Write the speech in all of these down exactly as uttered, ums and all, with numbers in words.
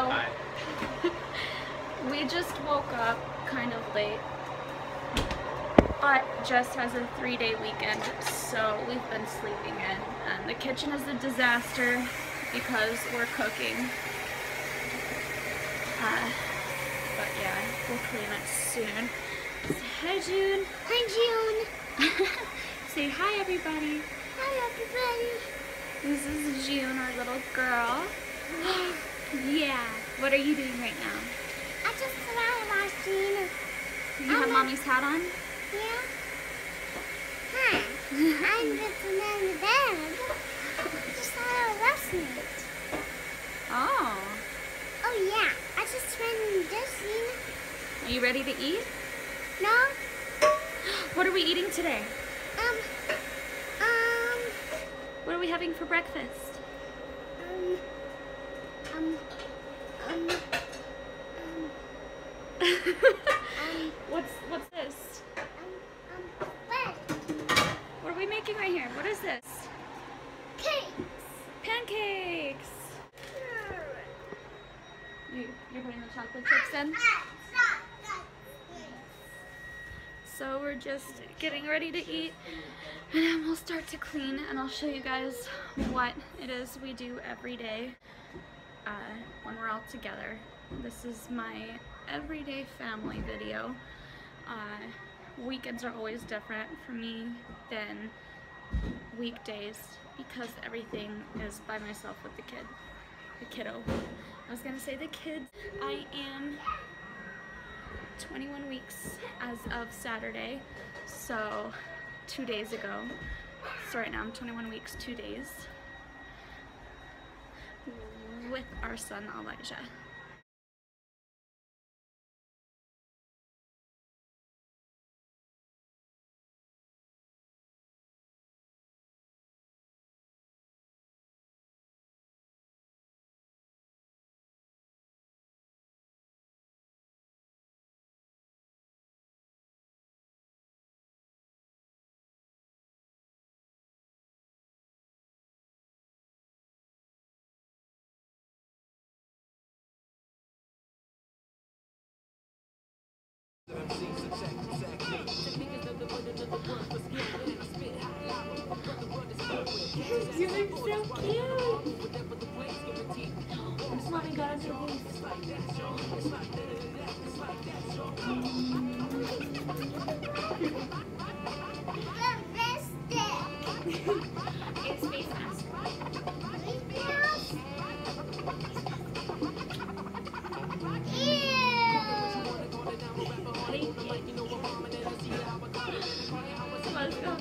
Hi. We just woke up kind of late, but Jess has a three-day weekend, so we've been sleeping in, and the kitchen is a disaster because we're cooking. Uh, but yeah, we'll clean it soon. Say hi, June. Hi, June. Say hi, everybody. Hi, everybody. This is June, our little girl. Yeah. What are you doing right now? I just got out of washing. You have mommy's hat on? Yeah. Hi. I'm just in the bed. Just out of washing. Oh. Oh yeah. I just went dishing. Are you ready to eat? No. What are we eating today? Um. Um. What are we having for breakfast? Um. Um. Um. Um. What's what's this? Um. Um. Bread. What are we making right here? What is this? Cakes. Pancakes. You, you're putting the chocolate chips in? So we're just getting ready to eat, and then we'll start to clean, and I'll show you guys what it is we do every day uh, when we're all together. This is my everyday family video. Uh, weekends are always different for me than weekdays because everything is by myself with the kid, the kiddo. I was gonna say the kids. I am twenty-one weeks as of Saturday, so two days ago. So right now I'm twenty-one weeks, two days with our son Elijah. You look so cute! This mommy got us a It's face mask. Let's go.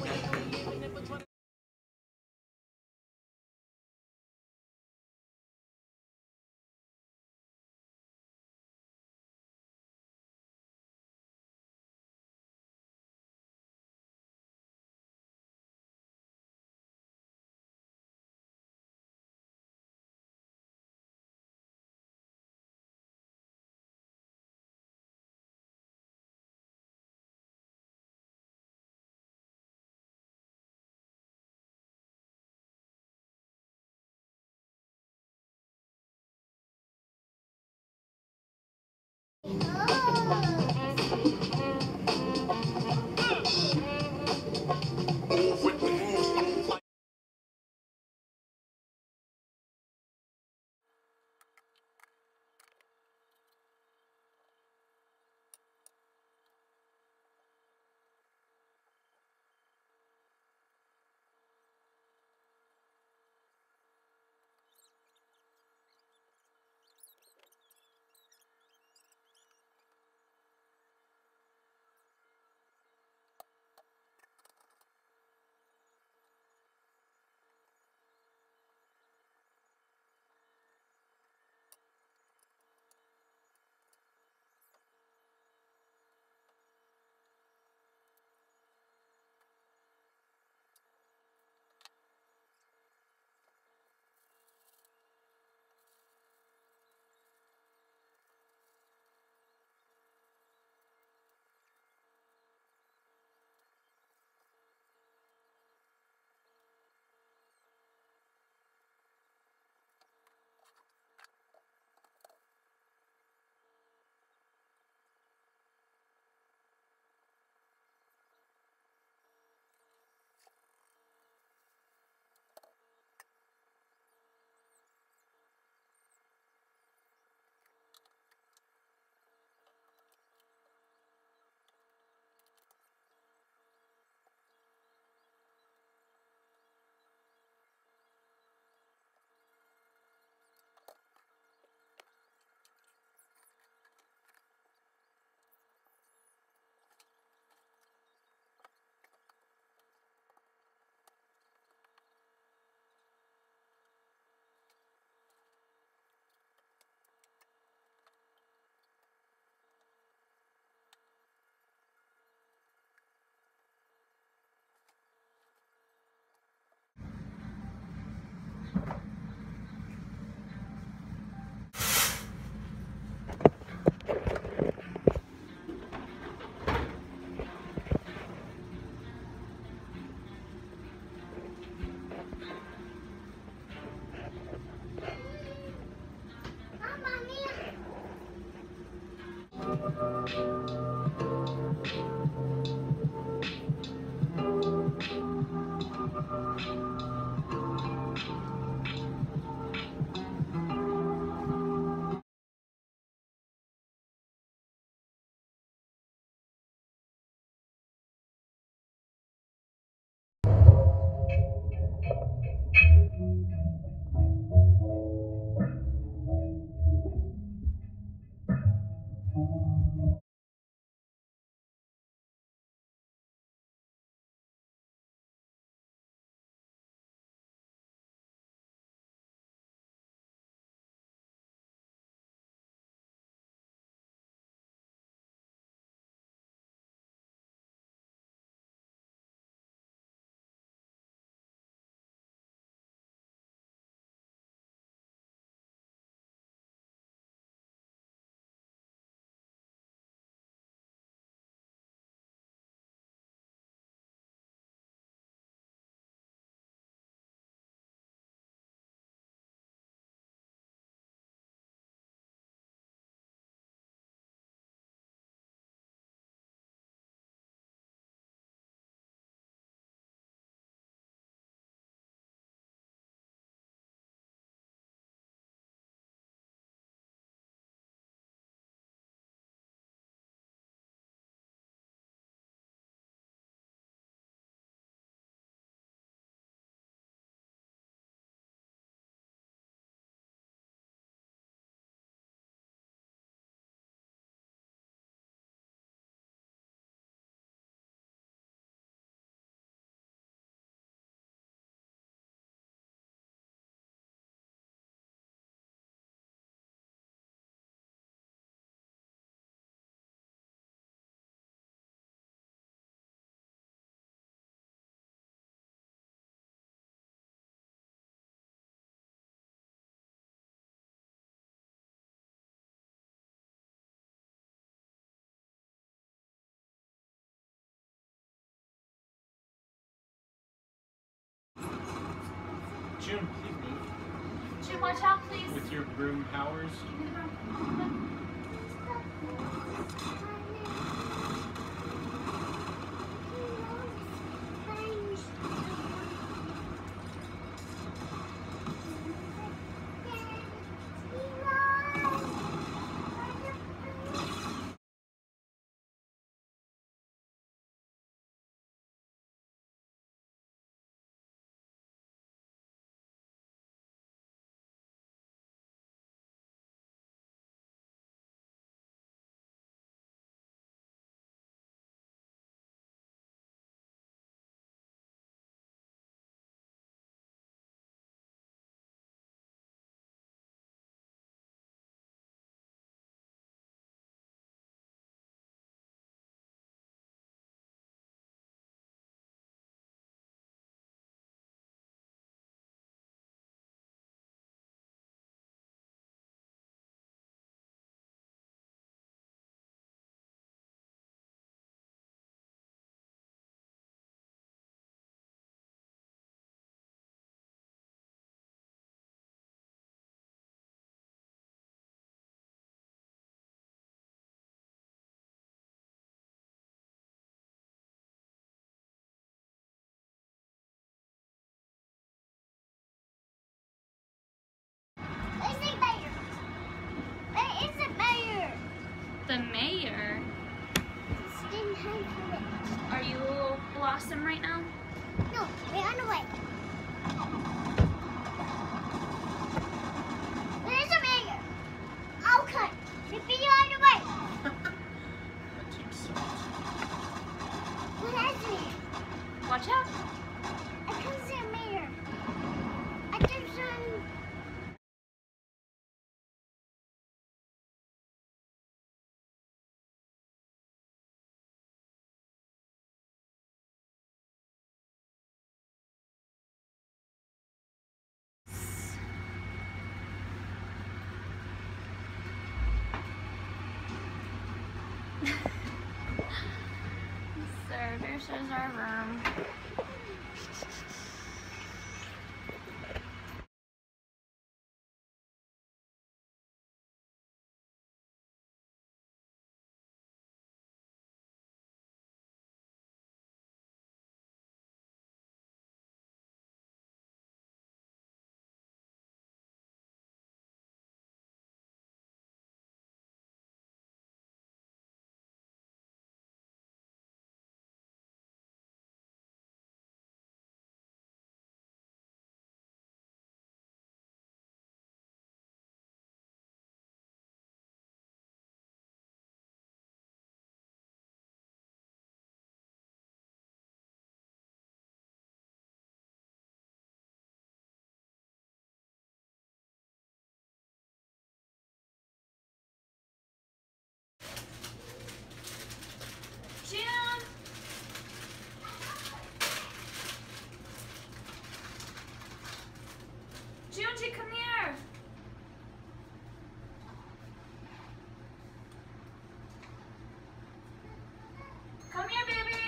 June, please move. June, watch out, please. With your broom powers. The mayor? Are you Blossom right now? No, we're on the way. Where's the mayor? Okay, maybe you're on the way. That takes so much. Where's the mayor? Watch out. I can't see a mayor. I just um. So this is our room. June! Junji, come here! Come here, baby!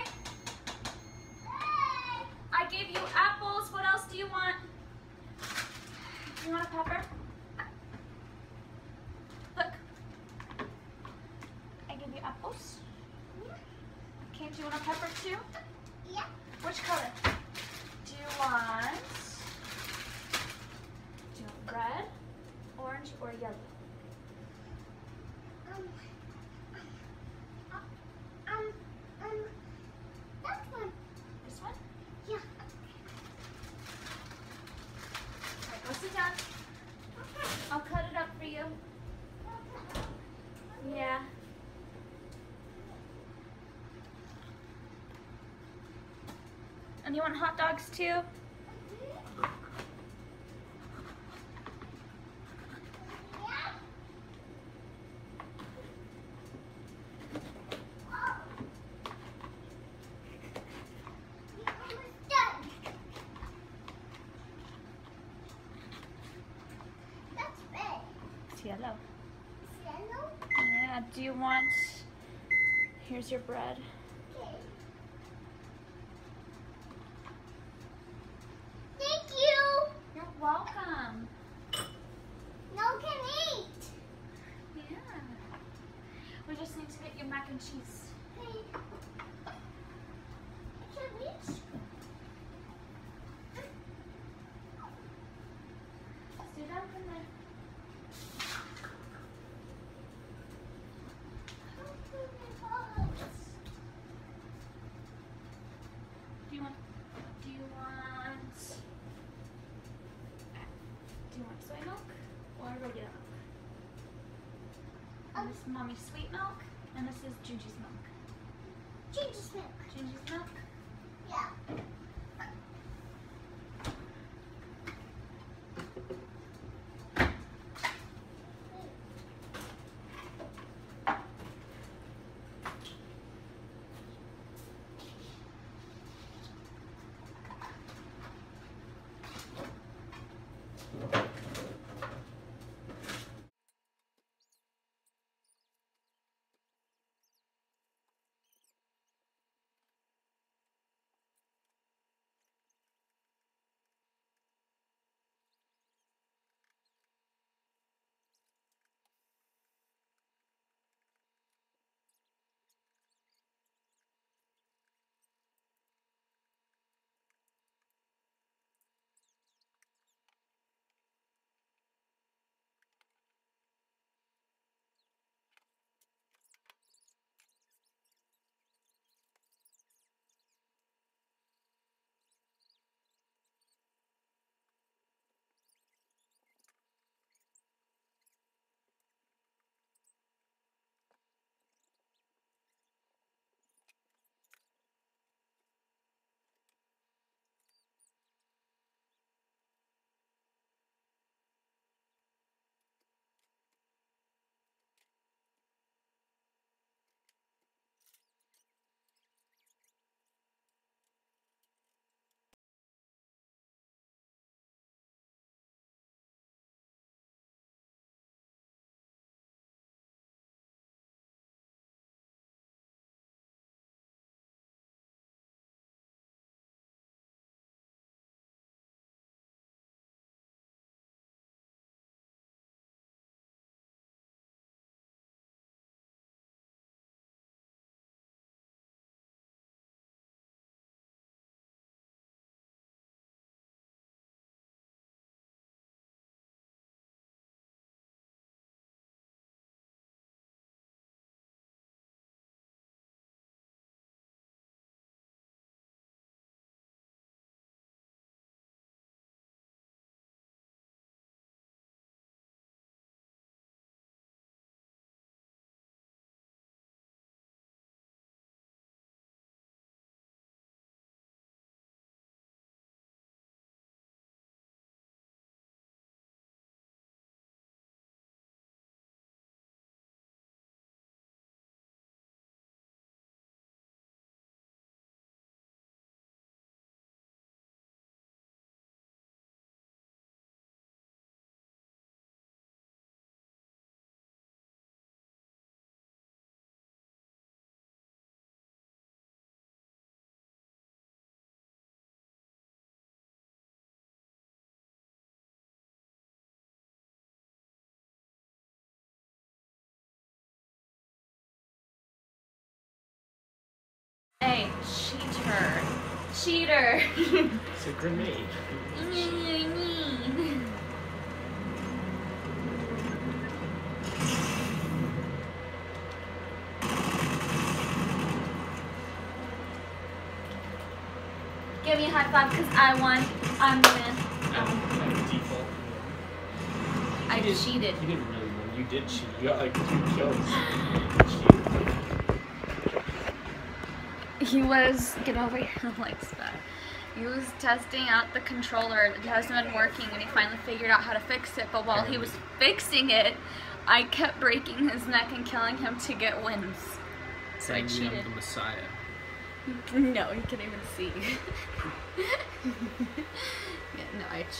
I gave you apples. What else do you want? Do you want a pepper? Look. I give you apples. Okay, do you want a pepper too? Yeah. Which color? Do you want, do you want red, orange, or yellow? Um. Um. Um. That one. This one? Yeah. Alright, go sit down. I'll cut it up for you. Yeah. And you want hot dogs too? Yellow. Yellow? Yeah, do you want, here's your bread. Okay. Thank you. You're Help in there. Do you want, do you want, do you want soy milk or regular milk? And this is Mommy's sweet milk, and this is Gigi's milk. Gigi's milk. Gigi's milk? Yeah. Hey, cheater. Cheater. It's a grenade. Give me a high five because I won. I'm the win. Um, by default. I You didn't- cheated. You didn't really win. You did cheat. You got like two kills. You cheated. He was, get over your legs back. He was testing out the controller. It hasn't been working and he finally figured out how to fix it. But while he was fixing it, I kept breaking his neck and killing him to get wins. So I Saying you cheated. I'm the Messiah. No, you can't even see. Yeah, no, I cheated.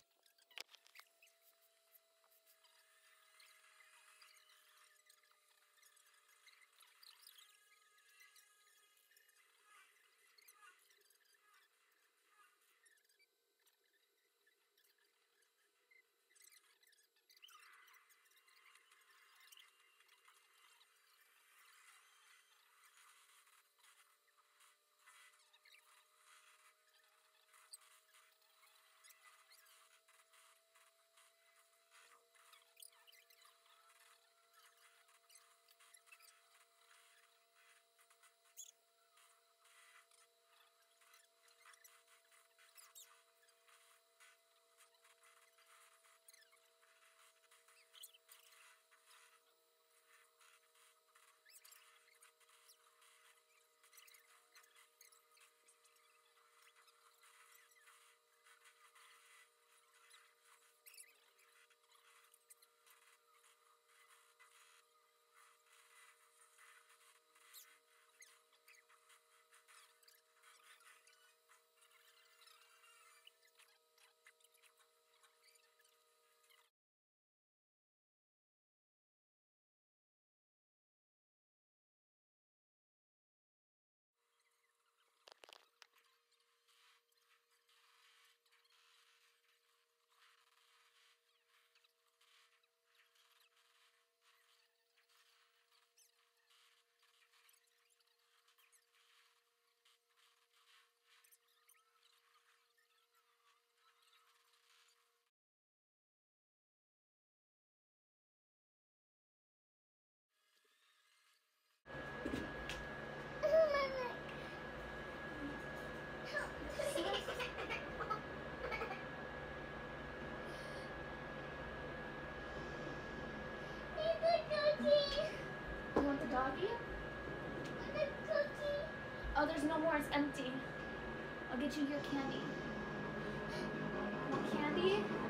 cookie. You want the doggy? The cookie. Oh, there's no more. It's empty. I'll get you your candy. Want candy?